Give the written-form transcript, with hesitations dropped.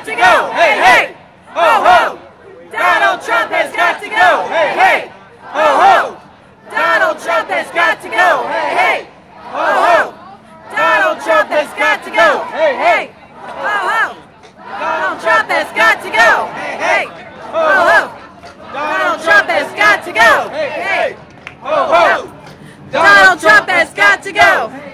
got to go. Hey, hey, ho, ho. Donald Trump has got to go. Hey, hey, ho, ho. Donald Trump has got to go. Hey, hey, ho, ho. Donald Trump has got to go. Hey, hey, ho, ho. Donald Trump has got to go. Hey, hey, ho, ho. Donald Trump has got to go. Hey, hey, ho, ho. Donald Trump has got to go.